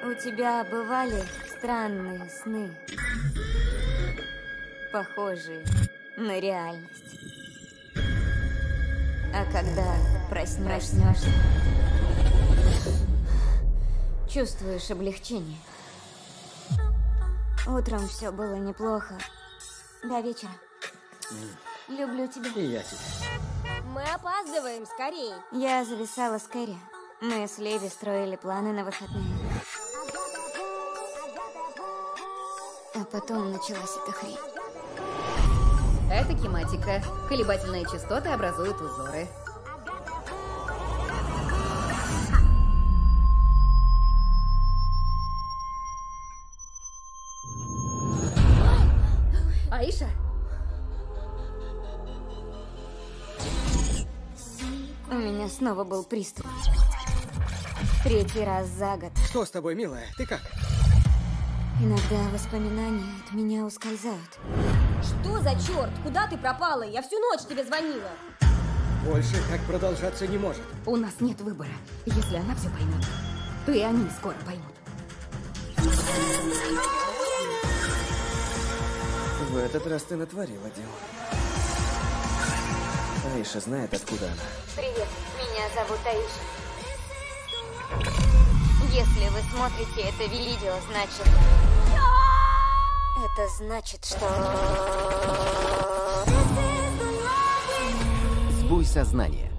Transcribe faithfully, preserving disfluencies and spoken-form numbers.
У тебя бывали странные сны, похожие на реальность. А когда проснешься, чувствуешь облегчение. Утром все было неплохо. До вечера. Mm. Люблю тебя. И я тебя. Мы опаздываем, скорей. Я зависала с Кэрри. Мы с Леви строили планы на выходные. А потом началась эта хрень. Это кинематика. Колебательные частоты образуют узоры. Аиша? У меня снова был приступ. Третий раз за год. Что с тобой, милая? Ты как? Иногда воспоминания от меня ускользают. Что за черт? Куда ты пропала? Я всю ночь тебе звонила. Больше так продолжаться не может. У нас нет выбора. Если она все поймет, то и они скоро поймут. В этот раз ты натворила дело. Аиша знает, откуда она. Привет, меня зовут Аиша. Если вы смотрите это видео, значит... Это значит, что... Сбуй сознание.